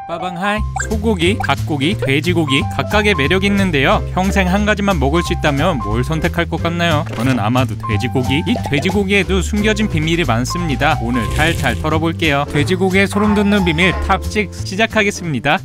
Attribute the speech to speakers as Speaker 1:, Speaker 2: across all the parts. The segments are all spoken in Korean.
Speaker 1: 빠방하이. 소고기, 닭고기, 돼지고기 각각의 매력이 있는데요. 평생 한 가지만 먹을 수 있다면 뭘 선택할 것 같나요? 저는 아마도 돼지고기. 이 돼지고기에도 숨겨진 비밀이 많습니다. 오늘 탈탈 털어볼게요. 돼지고기의 소름 돋는 비밀 탑6 시작하겠습니다.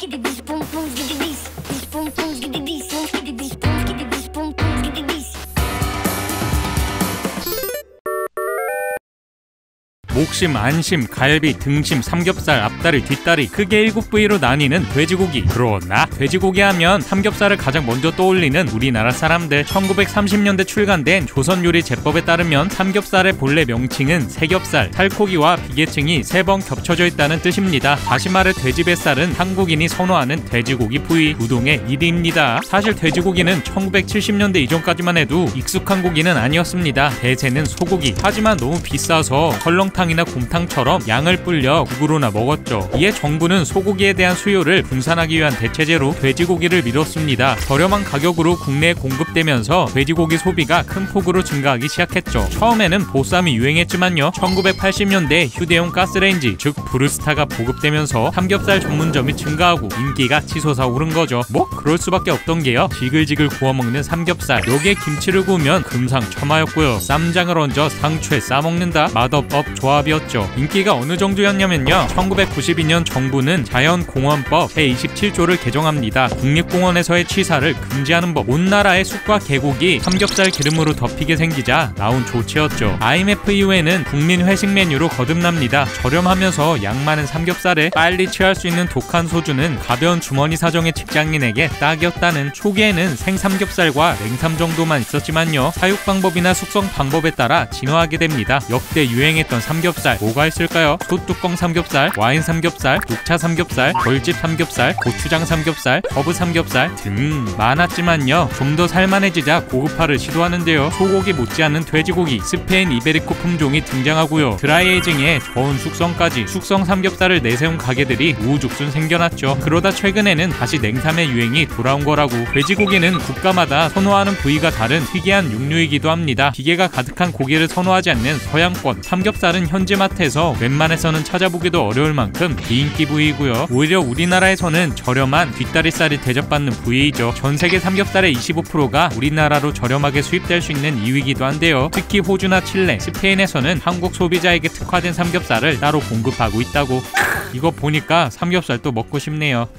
Speaker 1: 목심, 안심, 갈비, 등심, 삼겹살, 앞다리, 뒷다리 크게 7부위로 나뉘는 돼지고기. 그러나 돼지고기 하면 삼겹살을 가장 먼저 떠올리는 우리나라 사람들. 1930년대 출간된 조선요리 제법에 따르면 삼겹살의 본래 명칭은 새겹살, 살코기와 비계층이 3번 겹쳐져 있다는 뜻입니다. 다시 말해 돼지뱃살은 한국인이 선호하는 돼지고기 부위 우동의 1위입니다. 사실 돼지고기는 1970년대 이전까지만 해도 익숙한 고기는 아니었습니다. 대세는 소고기. 하지만 너무 비싸서 설렁탕 이나 곰탕처럼 양을 불려 국으로나 먹었죠. 이에 정부는 소고기에 대한 수요를 분산하기 위한 대체제로 돼지고기를 밀었습니다. 저렴한 가격으로 국내에 공급되면서 돼지고기 소비가 큰 폭으로 증가하기 시작했죠. 처음에는 보쌈이 유행했지만요. 1980년대 휴대용 가스레인지 즉 브루스타가 보급되면서 삼겹살 전문점이 증가하고 인기가 치솟아 오른 거죠. 뭐 그럴 수밖에 없던 게요. 지글지글 구워먹는 삼겹살. 여기에 김치를 구우면 금상첨화였고요. 쌈장을 얹어 상추에 싸먹는다. 맛없업 조합이었죠. 인기가 어느 정도였냐면요. 1992년 정부는 자연공원법 제27조를 개정합니다. 국립공원에서의 취사를 금지하는 법. 온 나라의 쑥과 계곡이 삼겹살 기름으로 덮이게 생기자 나온 조치였죠. IMF 이후에는 국민 회식 메뉴로 거듭납니다. 저렴하면서 양 많은 삼겹살에 빨리 취할 수 있는 독한 소주는 가벼운 주머니 사정의 직장인에게 딱이었다는. 초기에는 생삼겹살과 냉삼 정도만 있었지만요. 사육 방법이나 숙성 방법에 따라 진화하게 됩니다. 역대 유행했던 삼겹살 뭐가 있을까요? 소뚜껑 삼겹살, 와인 삼겹살, 녹차 삼겹살, 벌집 삼겹살, 고추장 삼겹살, 허브 삼겹살 등 많았지만요. 좀 더 살만해지자 고급화를 시도하는데요. 소고기 못지않은 돼지고기, 스페인 이베리코 품종이 등장하고요. 드라이에이징에 저온 숙성까지 숙성 삼겹살을 내세운 가게들이 우후죽순 생겨났죠. 그러다 최근에는 다시 냉삼의 유행이 돌아온 거라고. 돼지고기는 국가마다 선호하는 부위가 다른 특이한 육류이기도 합니다. 기계가 가득한 고기를 선호하지 않는 서양권 삼겹살은 현지마트에서 웬만해서는 찾아보기도 어려울 만큼 비인기 부위이고요. 오히려 우리나라에서는 저렴한 뒷다리살이 대접받는 부위이죠. 전세계 삼겹살의 25%가 우리나라로 저렴하게 수입될 수 있는 이유이기도 한데요. 특히 호주나 칠레, 스페인에서는 한국 소비자에게 특화된 삼겹살을 따로 공급하고 있다고. 이거 보니까 삼겹살 또 먹고 싶네요.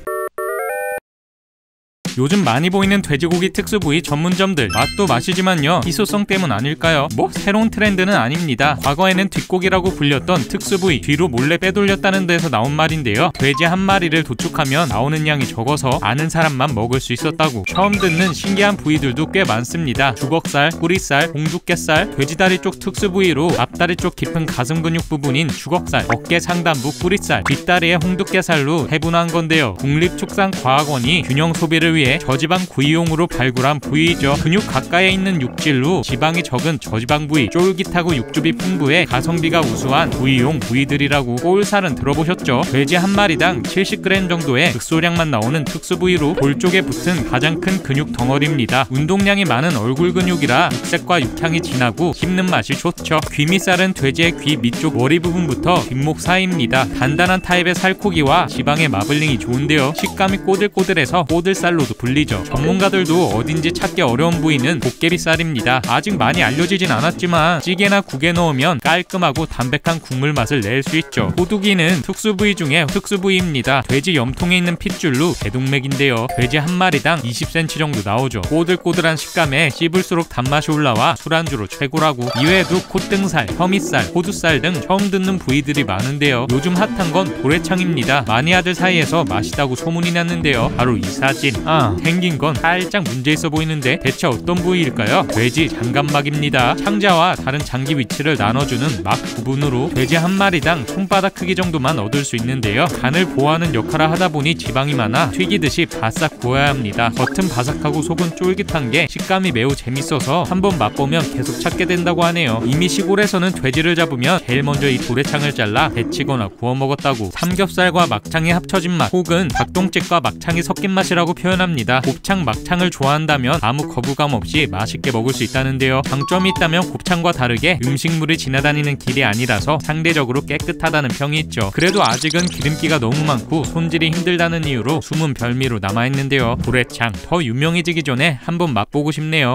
Speaker 1: 요즘 많이 보이는 돼지고기 특수부위 전문점들. 맛도 맛이지만요. 희소성 때문 아닐까요? 뭐 새로운 트렌드는 아닙니다. 과거에는 뒷고기라고 불렸던 특수부위 뒤로 몰래 빼돌렸다는 데서 나온 말인데요. 돼지 한 마리를 도축하면 나오는 양이 적어서 아는 사람만 먹을 수 있었다고. 처음 듣는 신기한 부위들도 꽤 많습니다. 주걱살, 뿌리살, 홍두깨살, 돼지다리 쪽 특수부위로 앞다리 쪽 깊은 가슴 근육 부분인 주걱살, 어깨 상단부 뿌리살, 뒷다리의 홍두깨살로 해분한 건데요. 국립축산과학원이 균형 소비를 위해 저지방 구이용으로 발굴한 부위이죠. 근육 가까이에 있는 육질로 지방이 적은 저지방 부위, 쫄깃하고 육즙이 풍부해 가성비가 우수한 부위용 부위들이라고. 볼살은 들어보셨죠? 돼지 한 마리당 70g 정도의 극소량만 나오는 특수 부위로 볼 쪽에 붙은 가장 큰 근육 덩어리입니다. 운동량이 많은 얼굴 근육이라 육색과 육향이 진하고 씹는 맛이 좋죠. 귀밑살은 돼지의 귀 밑쪽 머리 부분부터 뒷목 사이입니다. 단단한 타입의 살코기와 지방의 마블링이 좋은데요. 식감이 꼬들꼬들해서 꼬들살로도 불리죠. 전문가들도 어딘지 찾기 어려운 부위는 도깨비살입니다. 아직 많이 알려지진 않았지만 찌개나 국에 넣으면 깔끔하고 담백한 국물 맛을 낼 수 있죠. 호두기는 특수 부위 중에 특수 부위입니다. 돼지 염통에 있는 핏줄로 대동맥인데요. 돼지 한 마리당 20cm 정도 나오죠. 꼬들꼬들한 식감에 씹을수록 단맛이 올라와 술안주로 최고라고. 이외에도 콧등살, 혀밑살, 호두살 등 처음 듣는 부위들이 많은데요. 요즘 핫한 건 도래창입니다. 마니아들 사이에서 맛있다고 소문이 났는데요. 바로 이 사진. 생긴 건 살짝 문제있어 보이는데 대체 어떤 부위일까요? 돼지 장간막입니다. 창자와 다른 장기 위치를 나눠주는 막 부분으로 돼지 한 마리당 손바닥 크기 정도만 얻을 수 있는데요. 간을 보호하는 역할을 하다 보니 지방이 많아 튀기듯이 바싹 구워야 합니다. 겉은 바삭하고 속은 쫄깃한 게 식감이 매우 재밌어서 한번 맛보면 계속 찾게 된다고 하네요. 이미 시골에서는 돼지를 잡으면 제일 먼저 이 도래창을 잘라 데치거나 구워 먹었다고. 삼겹살과 막창이 합쳐진 맛 혹은 닭똥집과 막창이 섞인 맛이라고 표현합니다. 합니다. 곱창, 막창을 좋아한다면 아무 거부감 없이 맛있게 먹을 수 있다는데요. 장점이 있다면 곱창과 다르게 음식물이 지나다니는 길이 아니라서 상대적으로 깨끗하다는 평이 있죠. 그래도 아직은 기름기가 너무 많고 손질이 힘들다는 이유로 숨은 별미로 남아있는데요. 도래창 더 유명해지기 전에 한번 맛보고 싶네요.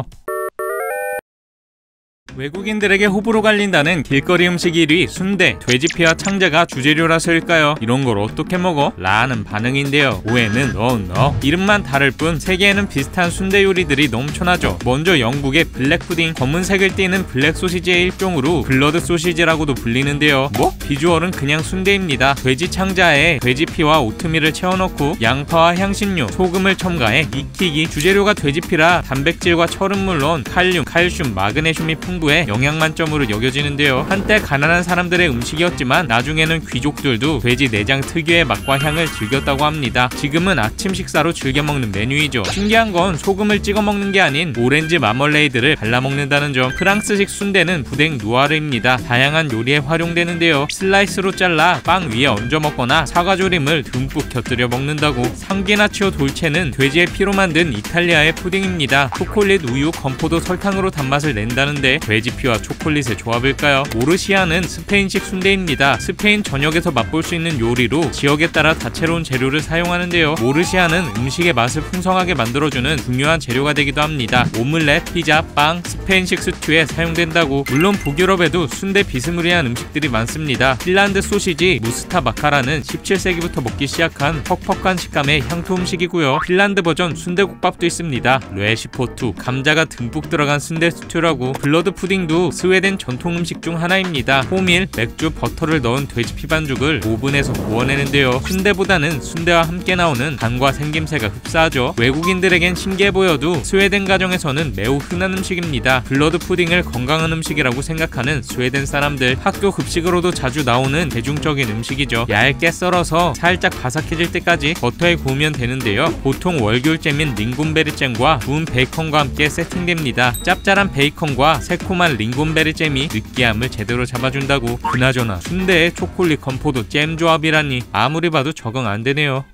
Speaker 1: 외국인들에게 호불호 갈린다는 길거리 음식 1위 순대, 돼지피와 창자가 주재료라서일까요? 이런 걸 어떻게 먹어? 라는 반응인데요. 오해는 no. 이름만 다를 뿐 세계에는 비슷한 순대 요리들이 넘쳐나죠. 먼저 영국의 블랙푸딩, 검은색을 띠는 블랙 소시지의 일종으로 블러드 소시지라고도 불리는데요. 뭐? 비주얼은 그냥 순대입니다. 돼지 창자에 돼지피와 오트밀을 채워넣고 양파와 향신료, 소금을 첨가해 익히기. 주재료가 돼지피라 단백질과 철은 물론 칼륨, 칼슘, 마그네슘이 풍부해 영양 만점으로 여겨지는데요. 한때 가난한 사람들의 음식이었지만 나중에는 귀족들도 돼지 내장 특유의 맛과 향을 즐겼다고 합니다. 지금은 아침 식사로 즐겨 먹는 메뉴이죠. 신기한 건 소금을 찍어 먹는 게 아닌 오렌지 마멀레이드를 발라 먹는다는 점. 프랑스식 순대는 부댕 누아르입니다. 다양한 요리에 활용되는데요. 슬라이스로 잘라 빵 위에 얹어 먹거나 사과조림을 듬뿍 곁들여 먹는다고. 상기나치오 돌체는 돼지의 피로 만든 이탈리아의 푸딩입니다. 초콜릿, 우유, 건포도, 설탕으로 단맛을 낸다는데 돼지피와 초콜릿의 조합일까요? 오르시아는 스페인식 순대입니다. 스페인 전역에서 맛볼 수 있는 요리로 지역에 따라 다채로운 재료를 사용하는데요. 오르시아는 음식의 맛을 풍성하게 만들어주는 중요한 재료가 되기도 합니다. 오믈렛, 피자, 빵, 스페인식 스튜에 사용된다고. 물론 북유럽에도 순대 비스무리한 음식들이 많습니다. 핀란드 소시지, 무스타 마카라는 17세기부터 먹기 시작한 퍽퍽한 식감의 향토 음식이고요. 핀란드 버전 순대국밥도 있습니다. 레시포투, 감자가 듬뿍 들어간 순대 스튜라고. 블러드 푸딩도 스웨덴 전통 음식 중 하나입니다. 호밀, 맥주, 버터를 넣은 돼지피 반죽을 오븐에서 구워내는데요. 순대보다는 순대와 함께 나오는 간과 생김새가 흡사하죠. 외국인들에겐 신기해 보여도 스웨덴 가정에서는 매우 흔한 음식입니다. 블러드 푸딩을 건강한 음식이라고 생각하는 스웨덴 사람들, 학교 급식으로도 자주 나오는 대중적인 음식이죠. 얇게 썰어서 살짝 바삭해질 때까지 버터에 구우면 되는데요. 보통 월귤잼인 링곤베리잼과 구운 베이컨과 함께 세팅됩니다. 짭짤한 베이컨과 새콤한 링곤베리잼이 느끼함을 제대로 잡아준다고. 그나저나 순대에 초콜릿, 건포도, 잼 조합이라니 아무리 봐도 적응 안 되네요.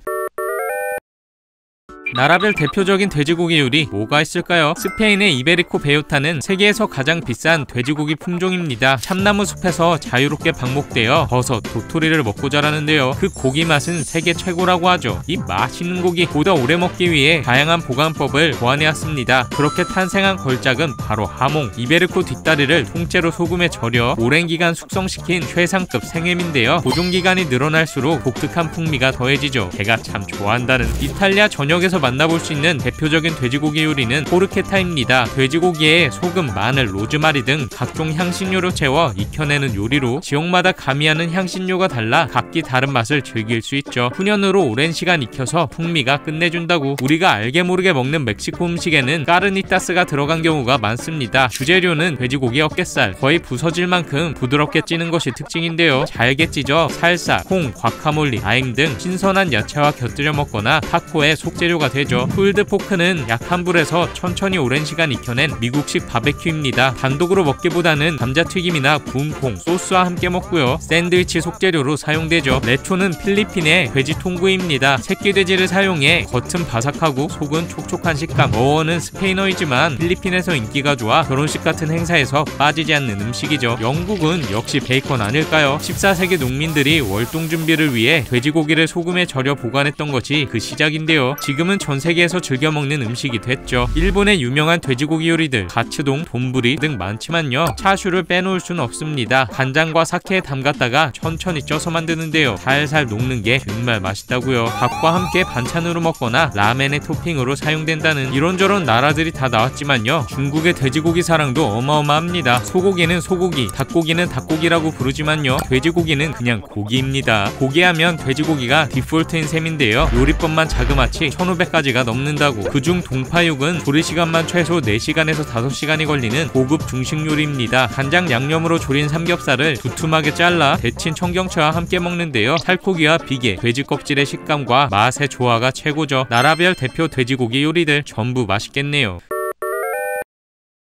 Speaker 1: 나라별 대표적인 돼지고기 요리 뭐가 있을까요? 스페인의 이베리코 베요타는 세계에서 가장 비싼 돼지고기 품종입니다. 참나무 숲에서 자유롭게 방목되어 버섯, 도토리를 먹고 자라는데요. 그 고기 맛은 세계 최고라고 하죠. 이 맛있는 고기 보다 오래 먹기 위해 다양한 보관법을 보완해왔습니다. 그렇게 탄생한 걸작은 바로 하몽. 이베리코 뒷다리를 통째로 소금에 절여 오랜 기간 숙성시킨 최상급 생햄인데요. 보존기간이 늘어날수록 독특한 풍미가 더해지죠. 제가 참 좋아한다는. 이탈리아 전역에서 만나볼 수 있는 대표적인 돼지고기 요리는 포르케타입니다. 돼지고기에 소금, 마늘, 로즈마리 등 각종 향신료로 채워 익혀내는 요리로 지역마다 가미하는 향신료가 달라 각기 다른 맛을 즐길 수 있죠. 훈연으로 오랜 시간 익혀서 풍미가 끝내준다고. 우리가 알게 모르게 먹는 멕시코 음식에는 까르니타스가 들어간 경우가 많습니다. 주재료는 돼지고기 어깨살, 거의 부서질 만큼 부드럽게 찌는 것이 특징인데요. 잘게 찢어 살사, 콩, 과카몰리, 라임 등 신선한 야채와 곁들여 먹거나 타코의 속재료가 되죠. 풀드 포크는 약한 불에서 천천히 오랜 시간 익혀낸 미국식 바베큐입니다. 단독으로 먹기보다는 감자튀김이나 구운 콩, 소스와 함께 먹고요. 샌드위치 속재료로 사용되죠. 레초는 필리핀의 돼지 통구이입니다. 새끼 돼지를 사용해 겉은 바삭하고 속은 촉촉한 식감. 어원은 스페인어이지만 필리핀에서 인기가 좋아 결혼식 같은 행사에서 빠지지 않는 음식이죠. 영국은 역시 베이컨 아닐까요? 14세기 농민들이 월동 준비를 위해 돼지고기를 소금에 절여 보관했던 것이 그 시작인데요. 지금은 전 세계에서 즐겨 먹는 음식이 됐죠. 일본의 유명한 돼지고기 요리들 가츠동, 돈부리 등 많지만요. 차슈를 빼놓을 수는 없습니다. 간장과 사케에 담갔다가 천천히 쪄서 만드는데요. 살살 녹는 게 정말 맛있다고요. 밥과 함께 반찬으로 먹거나 라멘의 토핑으로 사용된다는 이런저런 나라들이 다 나왔지만요. 중국의 돼지고기 사랑도 어마어마합니다. 소고기는 소고기, 닭고기는 닭고기라고 부르지만요. 돼지고기는 그냥 고기입니다. 고기하면 돼지고기가 디폴트인 셈인데요. 요리법만 자그마치 1500가지가 넘는다고. 그중 동파육은 조리 시간만 최소 4시간에서 5시간이 걸리는 고급 중식 요리입니다. 간장 양념으로 조린 삼겹살을 두툼하게 잘라 데친 청경채와 함께 먹는데요. 살코기와 비계, 돼지 껍질의 식감과 맛의 조화가 최고죠. 나라별 대표 돼지고기 요리들 전부 맛있겠네요.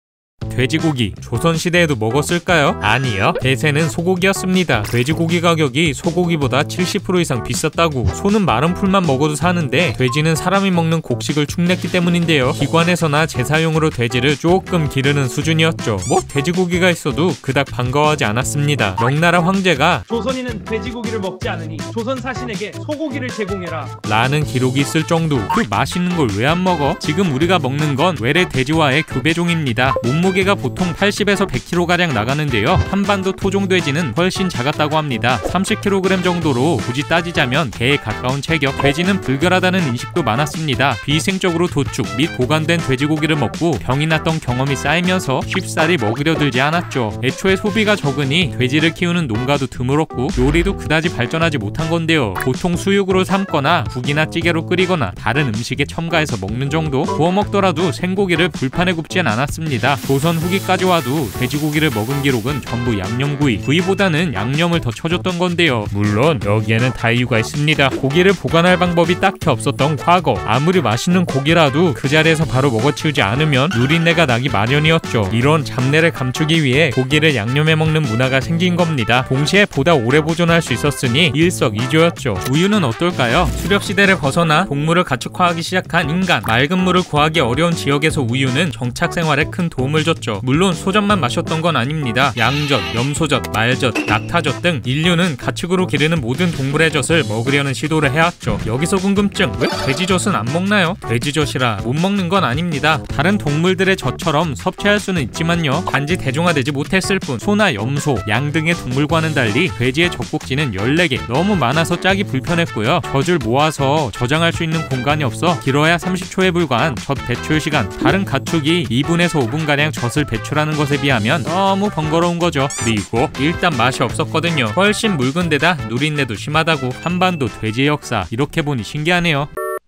Speaker 1: 돼지고기 조선시대에도 먹었을까요? 아니요. 대세는 소고기였습니다. 돼지고기 가격이 소고기보다 70% 이상 비쌌다고. 소는 마른 풀만 먹어도 사는데 돼지는 사람이 먹는 곡식을 축냈기 때문인데요. 기관에서나 제사용으로 돼지를 조금 기르는 수준이었죠. 뭐 돼지고기가 있어도 그닥 반가워하지 않았습니다. 명나라 황제가
Speaker 2: 조선인은 돼지고기를 먹지 않으니 조선 사신에게 소고기를 제공해라
Speaker 1: 라는 기록이 있을 정도. 그 맛있는 걸 왜 안 먹어? 지금 우리가 먹는 건 외래 돼지와의 교배종입니다. 몸무게가 보통 80에서 100kg가량 나가는데요. 한반도 토종 돼지는 훨씬 작았다고 합니다. 30kg 정도로 굳이 따지자면 개에 가까운 체격. 돼지는 불결하다는 인식도 많았습니다. 비위생적으로 도축 및 보관된 돼지고기를 먹고 병이 났던 경험이 쌓이면서 쉽사리 먹으려 들지 않았죠. 애초에 소비가 적으니 돼지를 키우는 농가도 드물었고 요리도 그다지 발전하지 못한 건데요. 보통 수육으로 삶거나 국이나 찌개로 끓이거나 다른 음식에 첨가해서 먹는 정도. 구워 먹더라도 생고기를 불판에 굽진 않았습니다. 조선 후기까지 와도 돼지고기를 먹은 기록은 전부 양념구이, 구이보다는 양념을 더 쳐줬던 건데요. 물론 여기에는 다 이유가 있습니다. 고기를 보관할 방법이 딱히 없었던 과거. 아무리 맛있는 고기라도 그 자리에서 바로 먹어치우지 않으면 누린내가 나기 마련이었죠. 이런 잡내를 감추기 위해 고기를 양념해 먹는 문화가 생긴 겁니다. 동시에 보다 오래 보존할 수 있었으니 일석이조였죠. 우유는 어떨까요? 수렵시대를 벗어나 동물을 가축화하기 시작한 인간. 맑은 물을 구하기 어려운 지역에서 우유는 정착 생활에 큰 도움을 줬죠. 물론 소젖만 마셨던 건 아닙니다. 양젖, 염소젖, 말젖, 낙타젖 등 인류는 가축으로 기르는 모든 동물의 젖을 먹으려는 시도를 해왔죠. 여기서 궁금증, 왜 돼지젖은 안 먹나요? 돼지젖이라 못 먹는 건 아닙니다. 다른 동물들의 젖처럼 섭취할 수는 있지만요. 단지 대중화되지 못했을 뿐. 소나 염소, 양 등의 동물과는 달리 돼지의 젖꼭지는 14개, 너무 많아서 짜기 불편했고요. 젖을 모아서 저장할 수 있는 공간이 없어 길어야 30초에 불과한 젖 배출 시간. 다른 가축이 2분에서 5분가량 젖을 배출하는 것에 비하면 너무 번거로운 거죠. 그리고 일단 맛이 없었거든요. 훨씬 묽은 데다 누린내도 심하다고. 한반도 돼지 역사 이렇게 보니 신기하네요.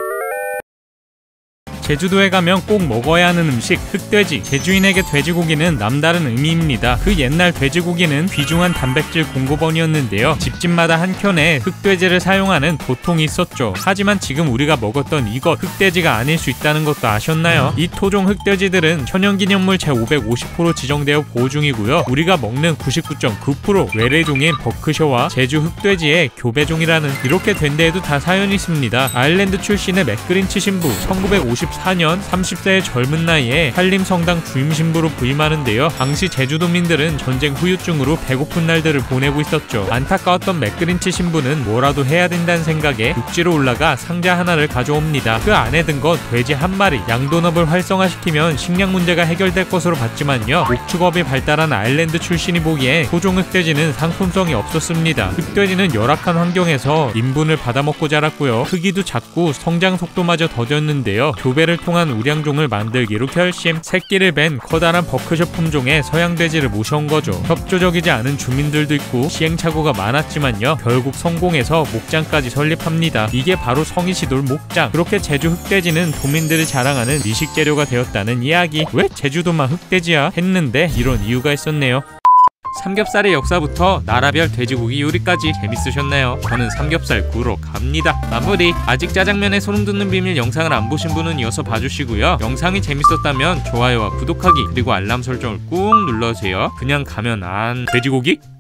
Speaker 1: 제주도에 가면 꼭 먹어야 하는 음식, 흑돼지. 제주인에게 돼지고기는 남다른 의미입니다. 그 옛날 돼지고기는 귀중한 단백질 공급원이었는데요. 집집마다 한켠에 흑돼지를 사용하는 보통이 있었죠. 하지만 지금 우리가 먹었던 이것, 흑돼지가 아닐 수 있다는 것도 아셨나요? 이 토종 흑돼지들은 천연기념물 제550호로 지정되어 보호 중이고요. 우리가 먹는 99.9% 외래종인 버크셔와 제주 흑돼지의 교배종이라는, 이렇게 된 데에도 다 사연이 있습니다. 아일랜드 출신의 맥그린치 신부, 1954년 30세의 젊은 나이에 한림성당 주임신부로 부임하는데요. 당시 제주도민들은 전쟁 후유증으로 배고픈 날들을 보내고 있었죠. 안타까웠던 맥그린치 신부는 뭐라도 해야 된다는 생각에 육지로 올라가 상자 하나를 가져옵니다. 그 안에 든 건 돼지 한 마리. 양돈업을 활성화시키면 식량 문제가 해결될 것으로 봤지만요. 목축업이 발달한 아일랜드 출신이 보기에 토종 흑돼지는 상품성이 없었습니다. 흑돼지는 열악한 환경에서 인분을 받아먹고 자랐고요. 크기도 작고 성장 속도마저 더뎠는데요. 교배를 통한 우량종을 만들기로 결심. 새끼를 뺀 커다란 버크셔 품종의 서양돼지를 모셔온 거죠. 협조적이지 않은 주민들도 있고 시행착오가 많았지만요. 결국 성공해서 목장까지 설립합니다. 이게 바로 성이시돌 목장. 그렇게 제주 흑돼지는 도민들이 자랑하는 미식 재료가 되었다는 이야기. 왜 제주도만 흑돼지야? 했는데 이런 이유가 있었네요. 삼겹살의 역사부터 나라별 돼지고기 요리까지 재밌으셨나요? 저는 삼겹살 구우러 갑니다. 마무리. 아직 짜장면에 소름 돋는 비밀 영상을 안 보신 분은 이어서 봐주시고요. 영상이 재밌었다면 좋아요와 구독하기 그리고 알람 설정을 꾹 눌러주세요. 그냥 가면 안 돼지고기?